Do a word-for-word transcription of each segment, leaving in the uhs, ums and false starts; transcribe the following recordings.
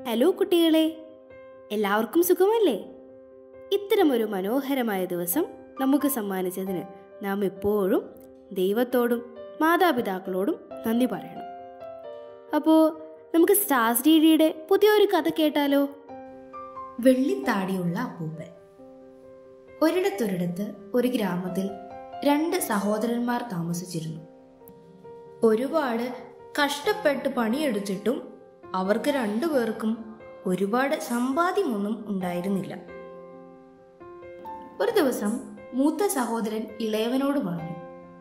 Hello കുട്ടികളെ, എല്ലാവർക്കും സുഖമല്ലേ? ഇത്തരമൊരു മനോഹരമായ ദിവസം നമുക്ക് സമ്മാനിച്ചതിന് നാം എപ്പോഴും ദൈവത്തോടും മാതാപിതാക്കളോടും നന്ദി പറയണം. അപ്പോൾ നമുക്ക് സ്റ്റാർസ് ഡി ഡിയുടെ പുതിയൊരു കഥ കേട്ടാലോ? വെള്ളിത്താടിയുള്ള അപ്പൂപ്പൻ. ഒരിടത്തൊരിടത്ത് ഒരു ഗ്രാമത്തിൽ രണ്ട് സഹോദരന്മാർ താമസിച്ചിരുന്നു. ഒരുപാട് കഷ്ടപ്പെട്ട് പണിയെടുത്തിട്ടും അവർക്ക് രണ്ടുപേർക്കും ഒരുപാട് സമ്പാദ്യമൊന്നും ഉണ്ടായിരുന്നില്ല. ഒരു ദിവസം മൂത്ത സഹോദരൻ ഇളയവനോട് പറഞ്ഞു,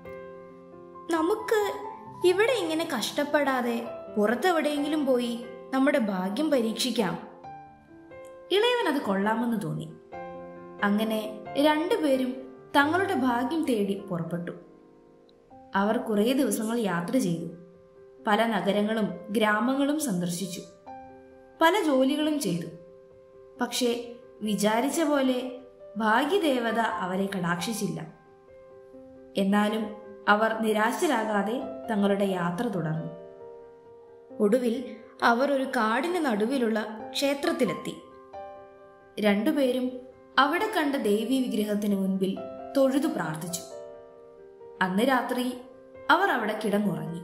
നമുക്ക് ഇവിടെ ഇങ്ങനെ കഷ്ടപ്പെടാതെ പുറത്തെവിടെയെങ്കിലും പോയി നമ്മുടെ ഭാഗ്യം പരീക്ഷിക്കാം. ഇളയവൻ അത് കൊള്ളാമെന്ന് തോന്നി. അങ്ങനെ രണ്ടുപേരും തങ്ങളുടെ ഭാഗ്യം തേടി പുറപ്പെട്ടു. അവർ കുറേ ദിവസങ്ങൾ യാത്ര ചെയ്തു. പല നഗരങ്ങളും ഗ്രാമങ്ങളും സന്ദർശിച്ചു. പല ജോലികളും ചെയ്തു. പക്ഷേ വിചാരിച്ച പോലെ ഭാഗ്യദേവത അവരെ കടാക്ഷിച്ചില്ല. എന്നാലും അവർ നിരാശരാകാതെ തങ്ങളുടെ യാത്ര തുടർന്നു. ഒടുവിൽ അവർ ഒരു കാടിന് നടുവിലുള്ള ക്ഷേത്രത്തിലെത്തി. രണ്ടുപേരും അവിടെ കണ്ട ദേവീ വിഗ്രഹത്തിന് മുൻപിൽ തൊഴുതു പ്രാർത്ഥിച്ചു. അന്ന് രാത്രി അവർ അവിടെ കിടന്നുറങ്ങി.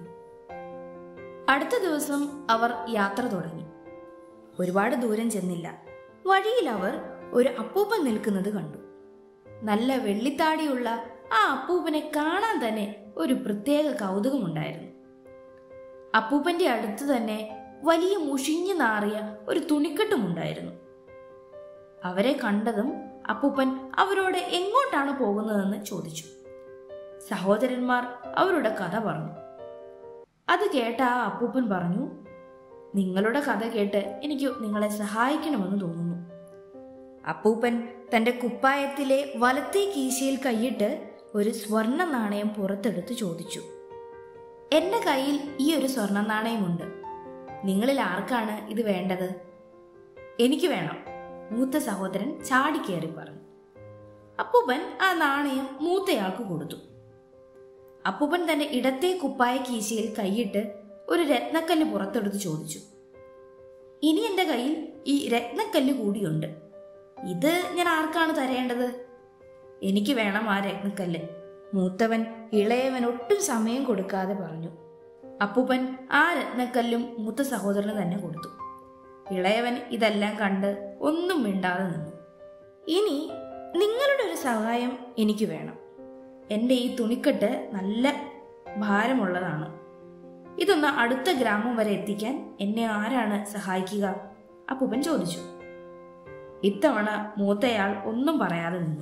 അടുത്ത ദിവസം അവർ യാത്ര തുടങ്ങി. ഒരുപാട് ദൂരം ചെന്നില്ല. വഴിയിൽ അവർ ഒരു അപ്പൂപ്പൻ നിൽക്കുന്നത് കണ്ടു. നല്ല വെള്ളിത്താടിയുള്ള ആ അപ്പൂപ്പനെ കാണാൻ തന്നെ ഒരു പ്രത്യേക കൗതുകമുണ്ടായിരുന്നു. അപ്പൂപ്പന്റെ അടുത്ത് തന്നെ വലിയ മുഷിഞ്ഞു നാറിയ ഒരു തുണിക്കെട്ടുമുണ്ടായിരുന്നു. അവരെ കണ്ടതും അപ്പൂപ്പൻ അവരോട് എങ്ങോട്ടാണ് പോകുന്നതെന്ന് ചോദിച്ചു. സഹോദരന്മാർ അവരുടെ കഥ പറഞ്ഞു. അത് കേട്ട ആ അപ്പൂപ്പൻ പറഞ്ഞു, നിങ്ങളുടെ കഥ കേട്ട് എനിക്ക് നിങ്ങളെ സഹായിക്കണമെന്ന് തോന്നുന്നു. അപ്പൂപ്പൻ തന്റെ കുപ്പായത്തിലെ വലത്തേ കീശയിൽ കൈയിട്ട് ഒരു സ്വർണ്ണ നാണയം പുറത്തെടുത്ത് ചോദിച്ചു, എന്റെ കയ്യിൽ ഈ ഒരു സ്വർണ്ണ നാണയമുണ്ട്. നിങ്ങളിൽ ആർക്കാണ് ഇത് വേണ്ടത്? എനിക്ക് വേണം, മൂത്ത സഹോദരൻ ചാടിക്കേറി പറഞ്ഞു. അപ്പൂപ്പൻ ആ നാണയം മൂത്തയാൾക്ക് കൊടുത്തു. അപ്പൂപ്പൻ തന്റെ ഇടത്തെ കുപ്പായ കീശയിൽ കൈയിട്ട് ഒരു രത്നക്കല്ല് പുറത്തെടുത്ത് ചോദിച്ചു, ഇനി എന്റെ കയ്യിൽ ഈ രത്നക്കല്ല് കൂടിയുണ്ട്. ഇത് ഞാൻ ആർക്കാണ് തരേണ്ടത്? എനിക്ക് വേണം ആ രത്നക്കല്ല്, മൂത്തവൻ ഇളയവൻ ഒട്ടും സമയം കൊടുക്കാതെ പറഞ്ഞു. അപ്പൂപ്പൻ ആ രത്നക്കല്ലും മൂത്ത സഹോദരന് തന്നെ കൊടുത്തു. ഇളയവൻ ഇതെല്ലാം കണ്ട് ഒന്നും മിണ്ടാതെ നിന്നു. ഇനി നിങ്ങളുടെ ഒരു സഹായം എനിക്ക് വേണം. എൻ്റെ ഈ തുണിക്കെട്ട് നല്ല ഭാരമുള്ളതാണ്. ഇതൊന്ന് അടുത്ത ഗ്രാമം വരെ എത്തിക്കാൻ എന്നെ ആരാണ് സഹായിക്കുക? അപ്പൂപ്പൻ ചോദിച്ചു. ഇത്തവണ മൂത്തയാൾ ഒന്നും പറയാതെ നിന്നു.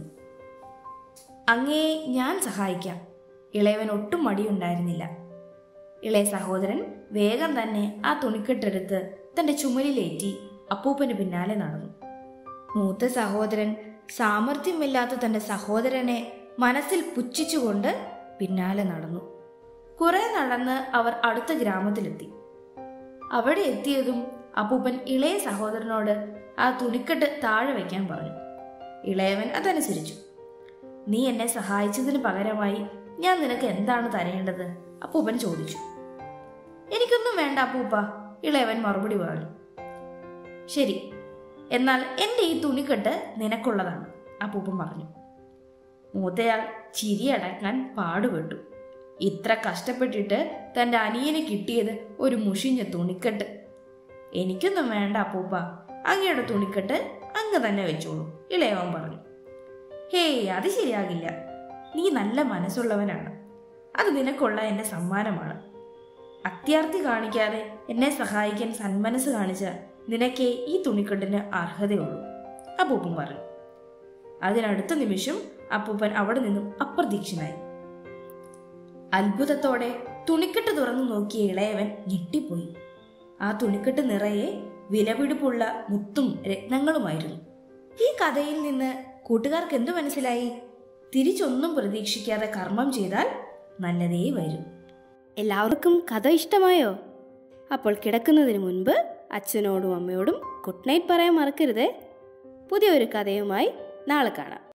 അങ്ങേ ഞാൻ സഹായിക്കാം. ഇളയവൻ ഒട്ടും മടിയുണ്ടായിരുന്നില്ല. ഇളയ സഹോദരൻ വേഗം തന്നെ ആ തുണിക്കെട്ടെടുത്ത് തന്റെ ചുമലിലേറ്റി അപ്പൂപ്പന് പിന്നാലെ നടന്നു. മൂത്ത സഹോദരൻ സാമർഥ്യമില്ലാത്ത തന്റെ സഹോദരനെ മനസ്സിൽ പുച്ഛിച്ചുകൊണ്ട് പിന്നാലെ നടന്നു. കുറെ നടന്ന് അവർ അടുത്ത ഗ്രാമത്തിലെത്തി. അവിടെ എത്തിയതും അപ്പൂപ്പൻ ഇളയ സഹോദരനോട് ആ തുണിക്കെട്ട് താഴെ വയ്ക്കാൻ പറഞ്ഞു. ഇളയവൻ അതനുസരിച്ചു. നീ എന്നെ സഹായിച്ചതിന് പകരമായി ഞാൻ നിനക്ക് എന്താണ് തരേണ്ടത്? അപ്പൂപ്പൻ ചോദിച്ചു. എനിക്കൊന്നും വേണ്ട അപ്പൂപ്പ, ഇളയവൻ മറുപടി പറഞ്ഞു. ശരി, എന്നാൽ എൻ്റെ ഈ തുണിക്കെട്ട് നിനക്കുള്ളതാണ്, അപ്പൂപ്പൻ പറഞ്ഞു. മൂത്തയാൾ ചിരിയടക്കാൻ പാടുപെട്ടു. ഇത്ര കഷ്ടപ്പെട്ടിട്ട് തന്റെ അനിയന് കിട്ടിയത് ഒരു മുഷിഞ്ഞ തുണിക്കെട്ട്. എനിക്കൊന്നും വേണ്ട അപ്പൂപ്പ, അങ്ങയുടെ തുണിക്കെട്ട് അങ്ങ് തന്നെ വെച്ചോളൂ, ഇളയവൻ പറഞ്ഞു. ഹേയ്, അത് ശരിയാകില്ല. നീ നല്ല മനസ്സുള്ളവനാണ്. അത് നിനക്കുള്ള എന്റെ സമ്മാനമാണ്. അത്യാർത്തി കാണിക്കാതെ എന്നെ സഹായിക്കാൻ സന്മനസ് കാണിച്ച നിനക്കേ ഈ തുണിക്കെട്ടിന് അർഹതയുള്ളൂ, അപ്പൂപ്പൻ പറഞ്ഞു. അതിനടുത്ത നിമിഷം അപ്പൂപ്പൻ അവിടെ നിന്നും അപ്രതീക്ഷനായി. അത്ഭുതത്തോടെ തുണിക്കെട്ട് തുറന്നു നോക്കിയ ഇളയവൻ ഞെട്ടിപ്പോയി. ആ തുണിക്കെട്ട് നിറയെ വിലപിടിപ്പുള്ള മുത്തും രത്നങ്ങളുമായിരുന്നു. ഈ കഥയിൽ നിന്ന് കൂട്ടുകാർക്ക് എന്തു മനസ്സിലായി? തിരിച്ചൊന്നും പ്രതീക്ഷിക്കാതെ കർമ്മം ചെയ്താൽ നല്ലതേ വരും. എല്ലാവർക്കും കഥ ഇഷ്ടമായോ? അപ്പോൾ കിടക്കുന്നതിന് മുൻപ് അച്ഛനോടും അമ്മയോടും ഗുഡ് നൈറ്റ് പറയാൻ മറക്കരുത്. പുതിയൊരു കഥയുമായി നാളെ കാണാം.